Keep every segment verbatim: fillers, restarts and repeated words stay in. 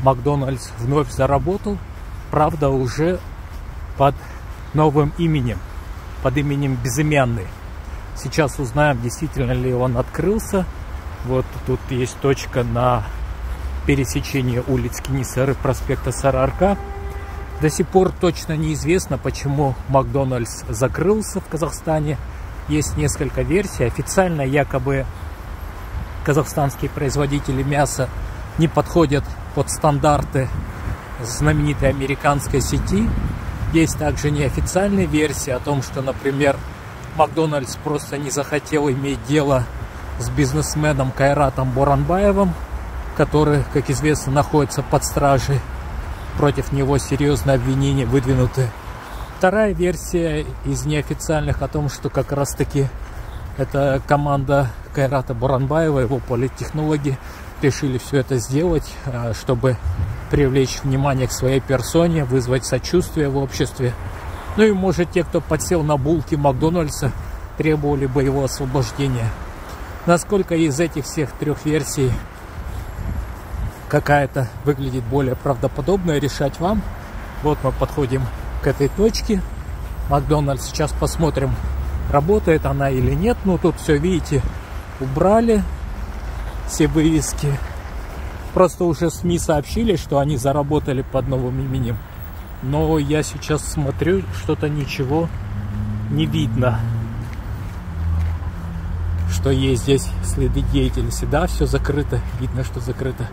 Макдональдс вновь заработал, правда уже под новым именем, под именем Безымянный. Сейчас узнаем, действительно ли он открылся. Вот тут есть точка на пересечении улиц Кенисары, проспекта Сарыарка. До сих пор точно неизвестно, почему Макдональдс закрылся в Казахстане. Есть несколько версий. Официально якобы казахстанские производители мяса не подходят под стандарты знаменитой американской сети. Есть также неофициальные версии о том, что, например, Макдональдс просто не захотел иметь дело с бизнесменом Кайратом Боранбаевым, который, как известно, находится под стражей. Против него серьезные обвинения выдвинуты. Вторая версия из неофициальных о том, что как раз таки эта команда Кайрата Боранбаева, его политтехнологи, решили все это сделать, чтобы привлечь внимание к своей персоне, вызвать сочувствие в обществе. Ну и, может, те, кто подсел на булки Макдональдса, требовали бы его освобождения. Насколько из этих всех трех версий какая-то выглядит более правдоподобная, решать вам. Вот мы подходим к этой точке. Макдональдс. Сейчас посмотрим, работает она или нет. Ну, тут все, видите, убрали все вывески. Просто уже СМИ сообщили, что они заработали под новым именем. Но я сейчас смотрю, что-то ничего не видно, что есть здесь следы деятельности. Да, все закрыто. Видно, что закрыто.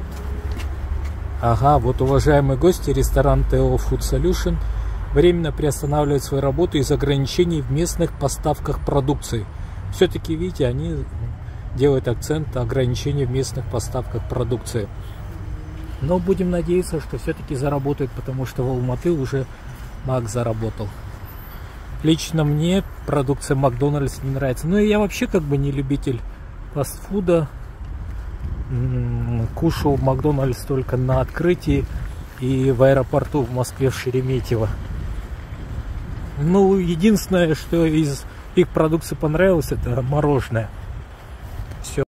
Ага, вот, уважаемые гости, ресторан ТО Food Solution временно приостанавливает свою работу из-за ограничений в местных поставках продукции. Все-таки, видите, они делают акцент на ограничении в местных поставках продукции. Но будем надеяться, что все-таки заработает, потому что в Алматы уже Мак заработал. Лично мне продукция Макдональдс не нравится. Ну и я вообще как бы не любитель фастфуда. Кушал Макдональдс только на открытии и в аэропорту в Москве, в Шереметьево. Ну, единственное, что из их продукции понравилось, это мороженое.